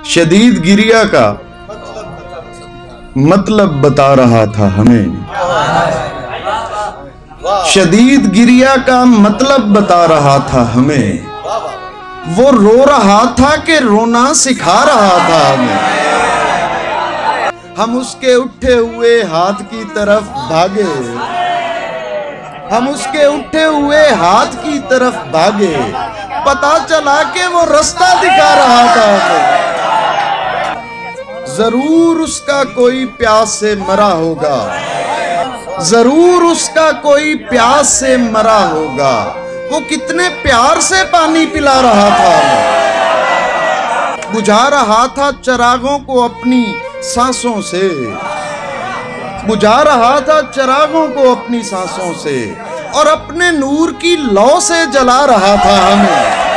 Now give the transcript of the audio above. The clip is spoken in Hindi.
शदीद गिरिया का मतलब बता रहा था हमें। शदीद गिरिया का मतलब बता रहा था हमें। वो रो रहा था कि रोना सिखा रहा था हमें। हम उसके उठे हुए हाथ की तरफ भागे। हम उसके उठे हुए हाथ की तरफ भागे। पता चला कि वो रास्ता दिखा रहा था हमें। जरूर उसका कोई प्यास से मरा होगा। जरूर उसका कोई प्यास से मरा होगा। वो कितने प्यार से पानी पिला रहा था। बुझा रहा था चिरागों को अपनी सांसों से। बुझा रहा था चिरागों को अपनी सांसों से और अपने नूर की लौ से जला रहा था हमें।